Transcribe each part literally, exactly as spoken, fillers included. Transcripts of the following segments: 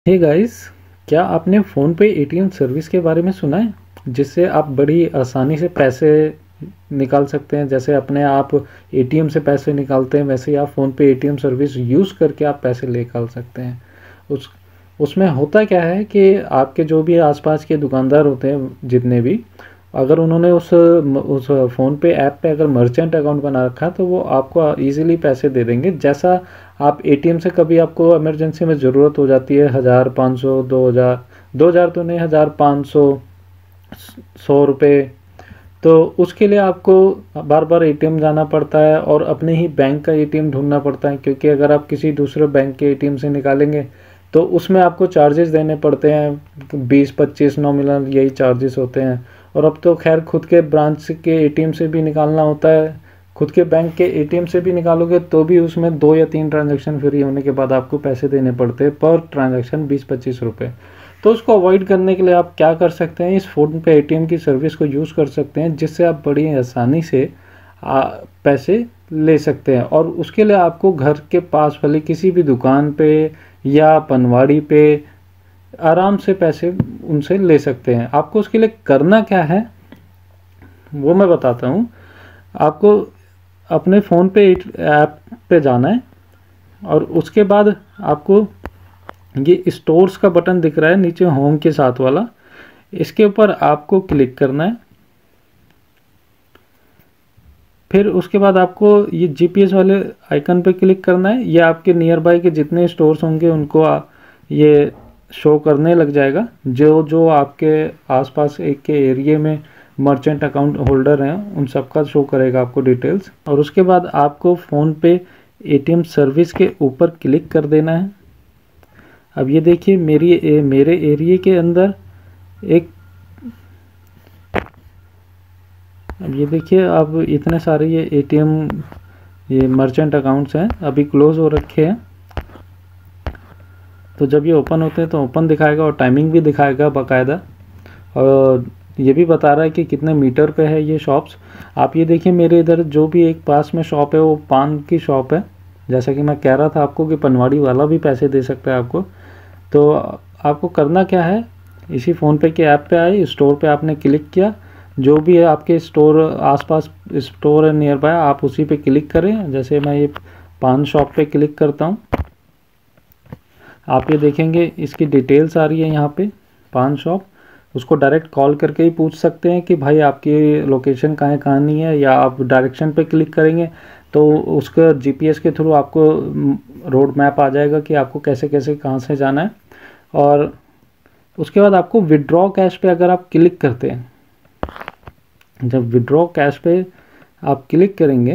Hey guys, क्या आपने phone पे एटीएम सर्विस के बारे में सुना है? जिससे आप बड़ी आसानी से पैसे निकाल सकते हैं। जैसे अपने आप एटीएम से पैसे निकालते हैं, वैसे ही आप फ़ोन पे एटीएम सर्विस यूज़ करके आप पैसे निकाल सकते हैं। उस उसमें होता क्या है कि आपके जो भी आसपास के दुकानदार होते हैं, जितने भी, अगर उन्होंने उस उस फ़ोन पे ऐप पे अगर मर्चेंट अकाउंट बना रखा है तो वो आपको ईज़िली पैसे दे देंगे। जैसा आप एटीएम से कभी आपको इमरजेंसी में ज़रूरत हो जाती है, हज़ार, पाँच सौ, दो हज़ार, दो हज़ार तो नहीं, हज़ार, पाँच सौ, सौ रुपये, तो उसके लिए आपको बार बार एटीएम जाना पड़ता है और अपने ही बैंक का एटीएम ढूंढना पड़ता है। क्योंकि अगर आप किसी दूसरे बैंक के एटीएम से निकालेंगे तो उसमें आपको चार्जेस देने पड़ते हैं, बीस पच्चीस नॉमिनल यही चार्जेस होते हैं। और अब तो खैर खुद के ब्रांच के एटीएम से भी निकालना होता है, खुद के बैंक के एटीएम से भी निकालोगे तो भी उसमें दो या तीन ट्रांजैक्शन फ्री होने के बाद आपको पैसे देने पड़ते हैं, पर ट्रांजैक्शन बीस पच्चीस रुपये। तो उसको अवॉइड करने के लिए आप क्या कर सकते हैं, इस फ़ोन पे एटीएम की सर्विस को यूज़ कर सकते हैं, जिससे आप बड़ी आसानी से आ, पैसे ले सकते हैं। और उसके लिए आपको घर के पास वाली किसी भी दुकान पे या पनवाड़ी पे आराम से पैसे उनसे ले सकते हैं। आपको उसके लिए करना क्या है वो मैं बताता हूँ। आपको अपने फ़ोन पे ऐप पे जाना है और उसके बाद आपको ये स्टोर्स का बटन दिख रहा है नीचे होम के साथ वाला, इसके ऊपर आपको क्लिक करना है। फिर उसके बाद आपको ये जीपीएस वाले आइकन पे क्लिक करना है। ये आपके नियर बाय के जितने स्टोर्स होंगे उनको ये शो करने लग जाएगा। जो जो आपके आसपास एक के एरिया में मर्चेंट अकाउंट होल्डर हैं उन सबका शो करेगा आपको डिटेल्स। और उसके बाद आपको फ़ोन पे एटीएम सर्विस के ऊपर क्लिक कर देना है। अब ये देखिए मेरी ए, मेरे एरिया के अंदर एक, अब ये देखिए अब इतने सारे ये एटीएम ये मर्चेंट अकाउंट्स हैं अभी क्लोज़ हो रखे हैं। तो जब ये ओपन होते हैं तो ओपन दिखाएगा और टाइमिंग भी दिखाएगा बाकायदा, और ये भी बता रहा है कि कितने मीटर पे है ये शॉप्स। आप ये देखिए मेरे इधर जो भी एक पास में शॉप है वो पान की शॉप है। जैसा कि मैं कह रहा था आपको कि पनवाड़ी वाला भी पैसे दे सकता है आपको। तो आपको करना क्या है, इसी फ़ोनपे के ऐप पे आए, स्टोर पे आपने क्लिक किया, जो भी है आपके स्टोर आसपास स्टोर है नियर बाय आप उसी पे क्लिक करें। जैसे मैं ये पान शॉप पे क्लिक करता हूँ, आप ये देखेंगे इसकी डिटेल्स आ रही है यहाँ पे पान शॉप। उसको डायरेक्ट कॉल करके ही पूछ सकते हैं कि भाई आपकी लोकेशन कहाँ है कहाँ नहीं है, या आप डायरेक्शन पे क्लिक करेंगे तो उसका जीपीएस के थ्रू आपको रोड मैप आ जाएगा कि आपको कैसे कैसे कहाँ से जाना है। और उसके बाद आपको विड्रॉ कैश पे अगर आप क्लिक करते हैं, जब विड्रॉ कैश पे आप क्लिक करेंगे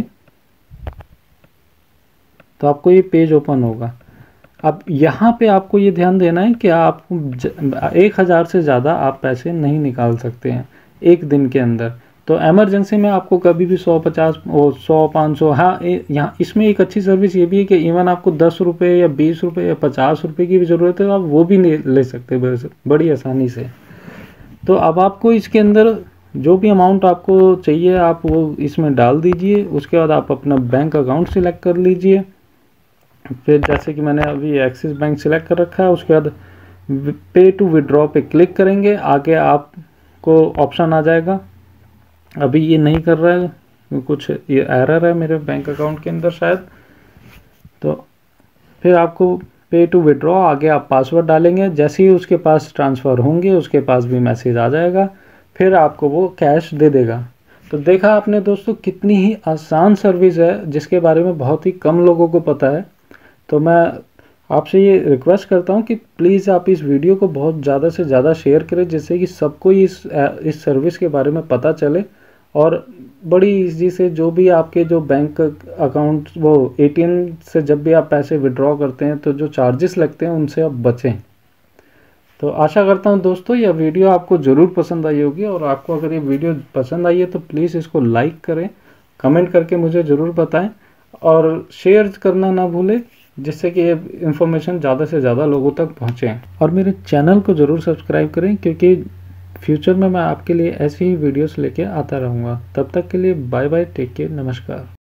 तो आपको ये पेज ओपन होगा। अब यहाँ पे आपको ये ध्यान देना है कि आप एक हज़ार से ज़्यादा आप पैसे नहीं निकाल सकते हैं एक दिन के अंदर। तो इमरजेंसी में आपको कभी भी सौ पचास और सौ पाँच सौ, हाँ यहाँ इसमें एक अच्छी सर्विस ये भी है कि इवन आपको दस रुपये या बीस रुपये या पचास रुपये की भी ज़रूरत है तो आप वो भी ले सकते बड़ी आसानी से। तो अब आपको इसके अंदर जो भी अमाउंट आपको चाहिए आप वो इसमें डाल दीजिए। उसके बाद आप अपना बैंक अकाउंट सिलेक्ट कर लीजिए। फिर जैसे कि मैंने अभी एक्सिस बैंक सिलेक्ट कर रखा है, उसके बाद पे टू विड्रॉ पे क्लिक करेंगे। आगे आपको ऑप्शन आ जाएगा, अभी ये नहीं कर रहा है, कुछ ये एरर है मेरे बैंक अकाउंट के अंदर शायद। तो फिर आपको पे टू विड्रॉ, आगे आप पासवर्ड डालेंगे, जैसे ही उसके पास ट्रांसफ़र होंगे उसके पास भी मैसेज आ जाएगा, फिर आपको वो कैश दे देगा। तो देखा आपने दोस्तों कितनी ही आसान सर्विस है जिसके बारे में बहुत ही कम लोगों को पता है। तो मैं आपसे ये रिक्वेस्ट करता हूँ कि प्लीज़ आप इस वीडियो को बहुत ज़्यादा से ज़्यादा शेयर करें, जिससे कि सबको इस इस सर्विस के बारे में पता चले और बड़ी इजी से जो भी आपके जो बैंक अकाउंट वो एटीएम से जब भी आप पैसे विड्रॉ करते हैं तो जो चार्जेस लगते हैं उनसे आप बचें। तो आशा करता हूँ दोस्तों यह वीडियो आपको ज़रूर पसंद आई होगी, और आपको अगर ये वीडियो पसंद आई है तो प्लीज़ इसको लाइक करें, कमेंट करके मुझे ज़रूर बताएं और शेयर करना ना भूलें, जिससे कि ये इन्फॉर्मेशन ज़्यादा से ज़्यादा लोगों तक पहुँचे। और मेरे चैनल को ज़रूर सब्सक्राइब करें, क्योंकि फ्यूचर में मैं आपके लिए ऐसी ही वीडियोस लेके आता रहूँगा। तब तक के लिए बाय बाय, टेक केयर, नमस्कार।